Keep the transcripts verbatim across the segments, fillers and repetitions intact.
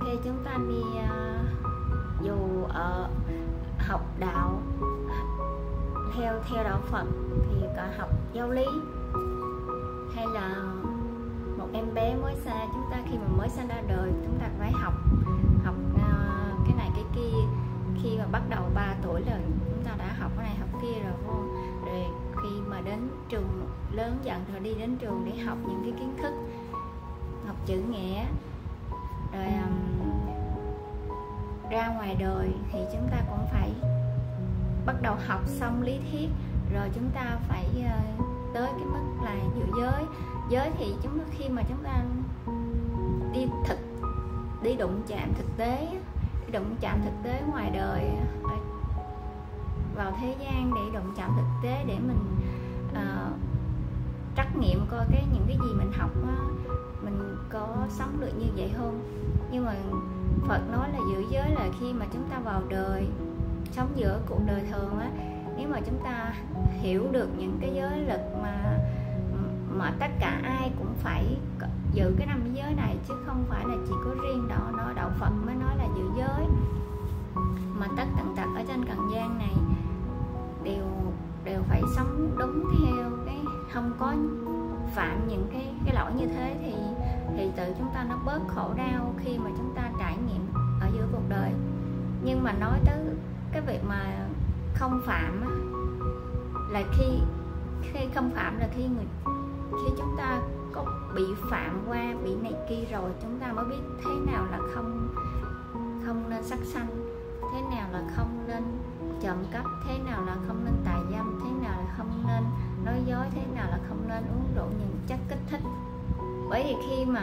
khi chúng ta đi uh, dù ở học đạo theo theo đạo Phật thì có học giáo lý, hay là một em bé mới xa, chúng ta khi mà mới sinh ra đời chúng ta phải học học uh, cái này cái kia. Khi mà bắt đầu ba tuổi là chúng ta đã học cái này học kia rồi vô, rồi khi mà đến trường lớn dần rồi đi đến trường để học những cái kiến thức, học chữ nghĩa, rồi um, ra ngoài đời thì chúng ta cũng phải bắt đầu học xong lý thuyết, rồi chúng ta phải uh, tới cái mức là giữ giới. Giới thì chúng khi mà chúng ta đi thực đi đụng chạm thực tế, đi đụng chạm thực tế ngoài đời, vào thế gian để đụng chạm thực tế để mình uh, trắc nghiệm coi cái những cái gì mình học á, mình có sống được như vậy không. Nhưng mà Phật nói là giữ giới là khi mà chúng ta vào đời, sống giữa cuộc đời thường á, nếu mà chúng ta hiểu được những cái giới luật mà mà tất cả ai cũng phải giữ cái năm giới này, chứ không phải là chỉ có riêng đó nó đạo Phật mới nói là giữ giới, mà tất tần tật ở trên trần gian này đều đều phải sống đúng theo cái, không có phạm những cái cái lỗi như thế thì thì tự chúng ta nó bớt khổ đau khi mà chúng ta trải nghiệm ở giữa cuộc đời. Nhưng mà nói tới cái việc mà không phạm á, là khi khi không phạm là khi người khi chúng ta có bị phạm qua, bị này kia rồi chúng ta mới biết thế nào là không không nên sát sanh, thế nào là không nên trộm cắp, thế nào là không nên tà dâm, thế nào là không nên nói dối, thế nào là không nên uống rượu những chất kích thích. Bởi vì khi mà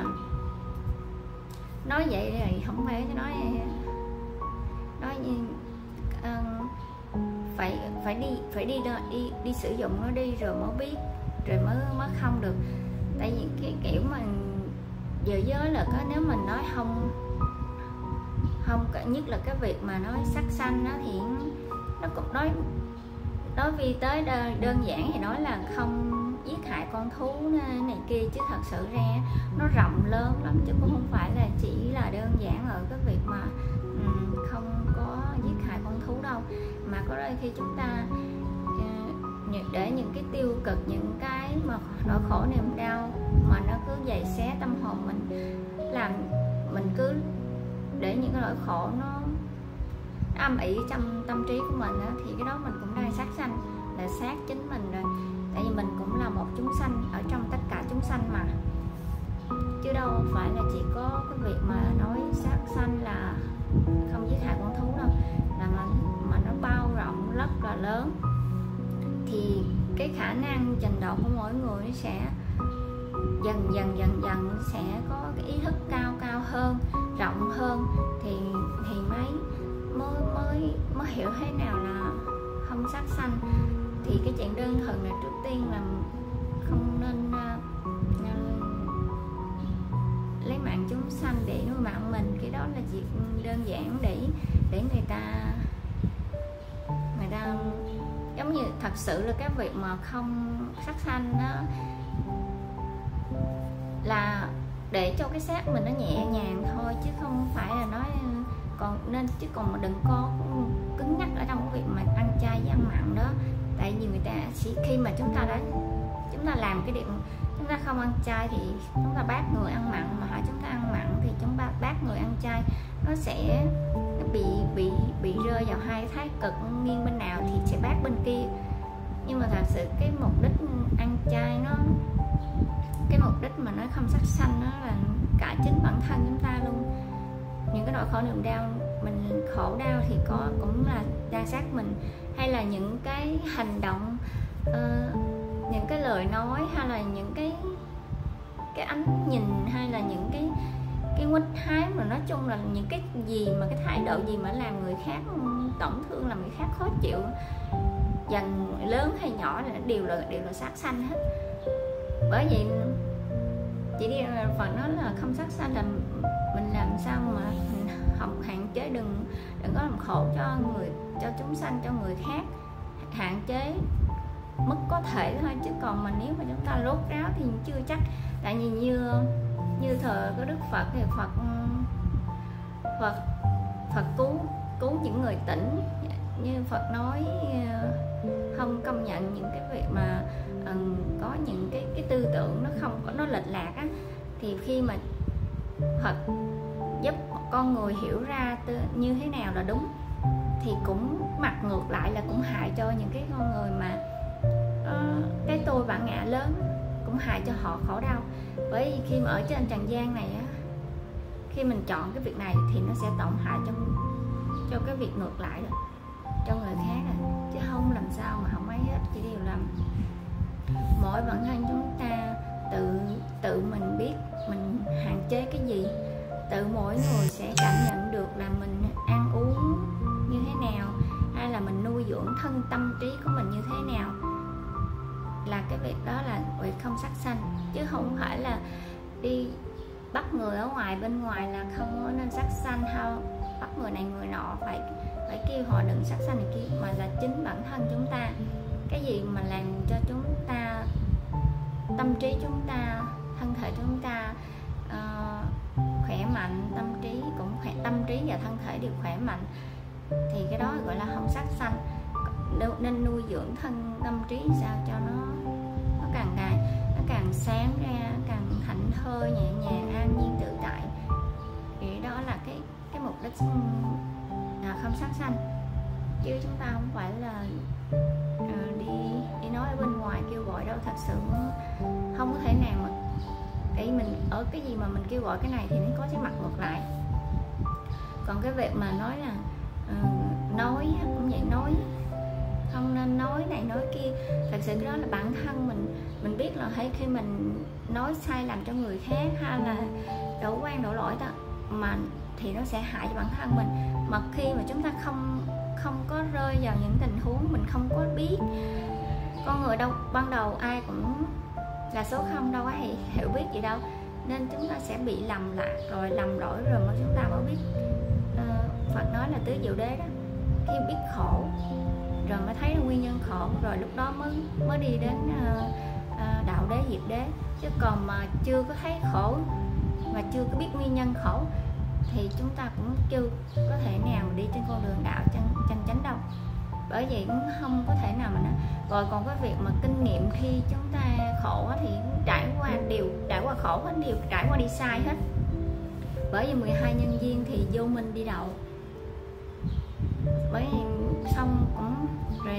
nói vậy thì không phải nói nói như uh, phải phải đi phải đi đi đi sử dụng nó đi rồi mới biết, rồi mới mới không được. Tại vì cái kiểu mà giữ giới là có, nếu mình nói không không nhất là cái việc mà nói sát sanh đó thì nó cũng nói nói vì tới đơn, đơn giản thì nói là không giết hại con thú này kia, chứ thật sự ra nó rộng lớn lắm, chứ cũng không phải là chỉ là đơn giản ở cái việc mà um, không có giết hại con thú đâu, mà có đôi khi chúng ta uh, để những cái tiêu cực, những cái mà nỗi khổ niềm đau mà nó cứ giày xé tâm hồn mình, làm mình cứ để những cái nỗi khổ nó âm ỉ trong tâm trí của mình đó, thì cái đó mình cũng đang sát sanh, là sát chính mình rồi. Tại vì mình cũng là một chúng sanh ở trong tất cả chúng sanh mà, chứ đâu phải là chỉ có cái việc mà nói sát sanh là không giết hại con thú đâu, là mà, mà nó bao rộng rất là lớn. Thì cái khả năng trình độ của mỗi người nó sẽ dần dần dần dần sẽ có cái ý thức cao cao hơn, rộng hơn, thì thì mới mới mới mới hiểu thế nào là không sát sanh. Thì cái chuyện đơn thuần là trước tiên là không nên uh, lấy mạng chúng sanh để nuôi mạng mình. Cái đó là việc đơn giản để để người ta người ta giống như thật sự là cái việc mà không sát sanh đó là để cho cái xác mình nó nhẹ nhàng thôi, chứ không phải là nói còn nên chứ còn mà đừng có cứng nhắc ở trong cái việc mà ăn chay với ăn mặn đó. Tại vì người ta chỉ khi mà chúng ta đã chúng ta làm cái điều chúng ta không ăn chay thì chúng ta bác người ăn mặn, mà hỏi chúng ta ăn mặn thì chúng ta bác người ăn chay, nó sẽ nó bị bị bị rơi vào hai thái cực, nghiêng bên nào thì sẽ bác bên kia. Nhưng mà thật sự cái mục đích ăn chay nó cái mục đích mà nó không sát sanh nó là cả chính bản thân chúng ta luôn. Những cái nỗi khổ niềm đau mình khổ đau thì có cũng là đang sát mình, hay là những cái hành động uh, những cái lời nói, hay là những cái cái ánh nhìn, hay là những cái cái nguýt hái, mà nói chung là những cái gì mà cái thái độ gì mà làm người khác tổn thương, làm người khác khó chịu, dần lớn hay nhỏ là đều là đều là sát sanh hết. Bởi vậy chỉ đi phần đó là không sát sanh, là mình làm sao mà mình học hạn chế, đừng đừng có làm khổ cho người, cho chúng sanh, cho người khác, hạn chế mức có thể thôi. Chứ còn mà nếu mà chúng ta rốt ráo thì chưa chắc. Tại vì như như thời có Đức Phật thì Phật Phật Phật cứu cứu những người tỉnh, như Phật nói không công nhận những cái việc mà um, có những cái cái tư tưởng nó không có nó lệch lạc á, thì khi mà Phật giúp con người hiểu ra tư, như thế nào là đúng, thì cũng mặt ngược lại là cũng hại cho những cái con người mà uh, cái tôi bản ngã lớn, cũng hại cho họ khổ đau. Bởi vì khi mà ở trên trần gian này á, khi mình chọn cái việc này thì nó sẽ tổn hại cho cho cái việc ngược lại rồi, cho người khác rồi, chứ không làm sao mà không ấy hết. Chỉ điều là mỗi bản thân chúng ta tự tự mình biết mình hạn chế cái gì, tự mỗi người sẽ cảm nhận được là mình ăn uống như thế nào, hay là mình nuôi dưỡng thân tâm trí của mình như thế nào, là cái việc đó là việc không sát sanh, chứ không phải là đi bắt người ở ngoài bên ngoài là không có nên sát sanh, hay bắt người này người nọ phải phải kêu họ đừng sát sanh này kia, mà là chính bản thân chúng ta. Cái gì mà làm cho chúng ta, tâm trí chúng ta, thân thể chúng ta uh, khỏe mạnh, tâm trí cũng khỏe, tâm trí và thân thể đều khỏe mạnh, thì cái đó gọi là không sát sanh. Nên nuôi dưỡng thân tâm trí sao cho nó nó càng ngày nó càng sáng ra, càng thảnh thơi, nhẹ nhàng, an nhiên, tự tại. Thì đó là cái cái mục đích là không sát sanh, chứ chúng ta không phải là uh, đi đi nói ở bên ngoài kêu gọi đâu. Thật sự không có thể nào mà để mình ở cái gì mà mình kêu gọi cái này thì nó có cái mặt ngược lại. Còn cái việc mà nói là uh, nói cũng vậy, nói không nên nói này nói kia, thật sự cái đó là bản thân mình mình biết là hay khi mình nói sai làm cho người khác, hay là đổ oan đổ lỗi đó mà thì nó sẽ hại cho bản thân mình. Mà khi mà chúng ta không không có rơi vào những tình huống mình không có biết, con người đâu ban đầu ai cũng là số không, đâu có hiểu biết gì đâu, nên chúng ta sẽ bị lầm lạc rồi lầm lỗi rồi mà chúng ta mới biết. uh, Phật nói là tứ diệu đế đó, khi biết khổ rồi mới thấy nguyên nhân khổ, rồi lúc đó mới mới đi đến uh, uh, đạo đế diệt đế. Chứ còn mà chưa có thấy khổ mà chưa có biết nguyên nhân khổ thì chúng ta cũng chưa có thể nào mà đi trên con đường đạo chân chân chánh đâu. Bởi vậy cũng không có thể nào mà nói. Rồi còn cái việc mà kinh nghiệm khi chúng ta khổ thì trải qua điều trải qua khổ hết, điều trải qua đi sai hết. Bởi vì mười hai nhân duyên thì vô minh đi đầu. Bởi vì xong cũng rồi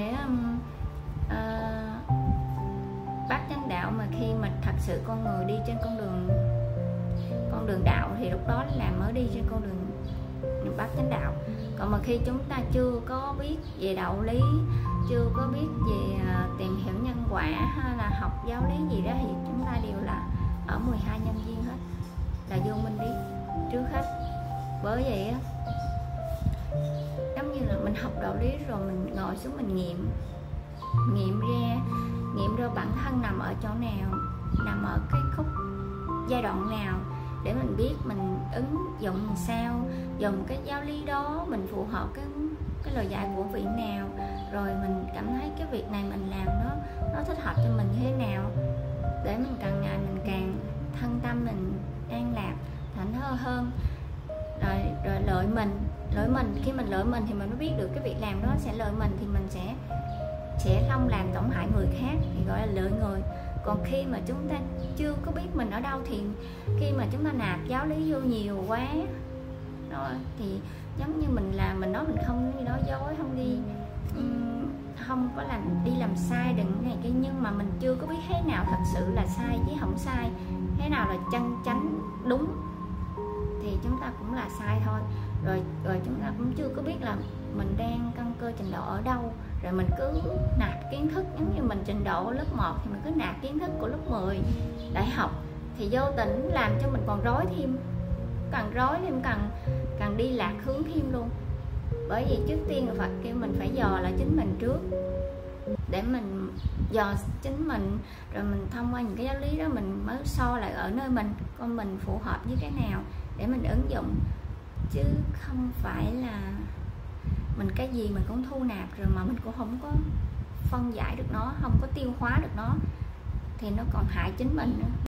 uh, bát chánh đạo, mà khi mà thật sự con người đi trên con đường con đường đạo thì lúc đó là mới đi trên con đường bát chánh đạo. Còn mà khi chúng ta chưa có biết về đạo lý, chưa có biết về uh, tìm hiểu nhân quả hay là học giáo lý gì đó, thì chúng ta đều là ở mười hai nhân duyên hết, là vô minh đi trước hết. Bởi vậy á, giống như là mình học đạo lý rồi mình ngồi xuống mình nghiệm nghiệm ra nghiệm ra bản thân nằm ở chỗ nào, nằm ở cái khúc giai đoạn nào, để mình biết mình ứng dụng làm sao, dùng cái giáo lý đó mình phù hợp cái cái lời dạy của vị nào, rồi mình cảm thấy cái việc này mình làm nó nó thích hợp cho mình thế nào, để mình càng ngày mình càng thân tâm mình an lạc, thảnh thơi hơn. Rồi, rồi lợi mình lợi mình khi mình lợi mình thì mình mới biết được cái việc làm đó sẽ lợi mình, thì mình sẽ sẽ không làm tổn hại người khác, thì gọi là lợi người. Còn khi mà chúng ta chưa có biết mình ở đâu, thì khi mà chúng ta nạp giáo lý vô nhiều quá rồi thì giống như mình làm mình nói mình không đi nói dối, không đi um, không có làm đi làm sai đừng này kia, nhưng mà mình chưa có biết thế nào thật sự là sai chứ không sai, thế nào là chân chánh đúng, thì chúng ta cũng là sai thôi. Rồi rồi chúng ta cũng chưa có biết là mình đang căn cơ trình độ ở đâu, rồi mình cứ nạp kiến thức. Giống như mình trình độ lớp một thì mình cứ nạp kiến thức của lớp mười đại học, thì vô tình làm cho mình còn rối thêm, càng rối thêm càng càng đi lạc hướng thêm luôn. Bởi vì trước tiên là Phật kêu mình phải dò lại chính mình trước, để mình dò chính mình, rồi mình thông qua những cái giáo lý đó mình mới so lại ở nơi mình con mình phù hợp với cái nào để mình ứng dụng, chứ không phải là mình cái gì mình cũng thu nạp rồi mà mình cũng không có phân giải được nó, không có tiêu hóa được nó, thì nó còn hại chính mình nữa.